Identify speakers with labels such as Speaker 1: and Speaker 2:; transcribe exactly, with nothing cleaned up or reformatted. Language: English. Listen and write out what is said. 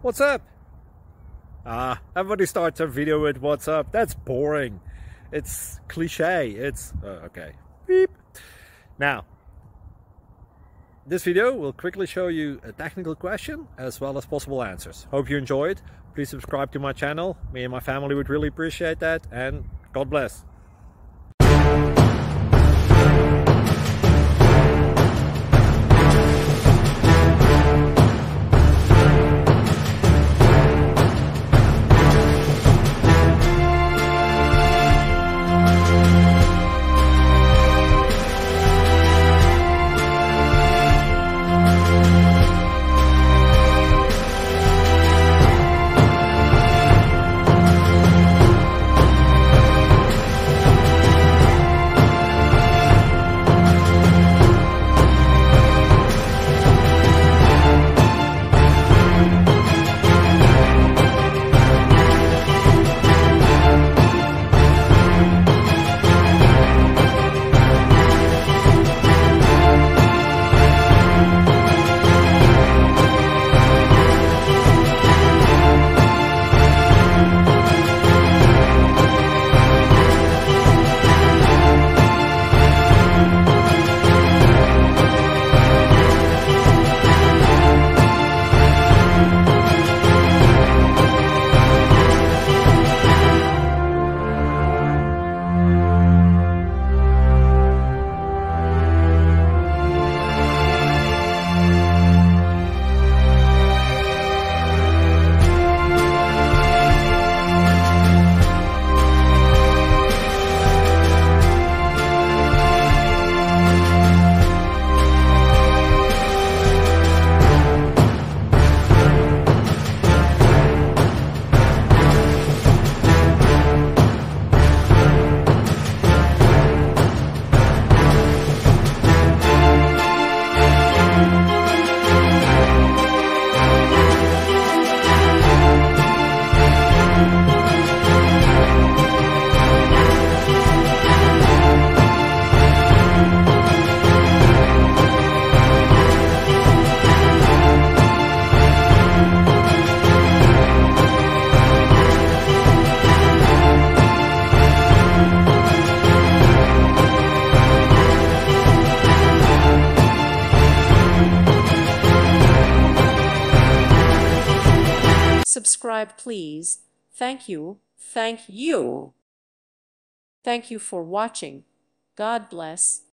Speaker 1: What's up? Ah, everybody starts a video with what's up. That's boring. It's cliche. It's uh, okay. Beep. Now, this video will quickly show you a technical question as well as possible answers. Hope you enjoyed. Please subscribe to my channel. Me and my family would really appreciate that, and God bless.
Speaker 2: Subscribe, please. Thank you. Thank you. Thank you for watching. God bless.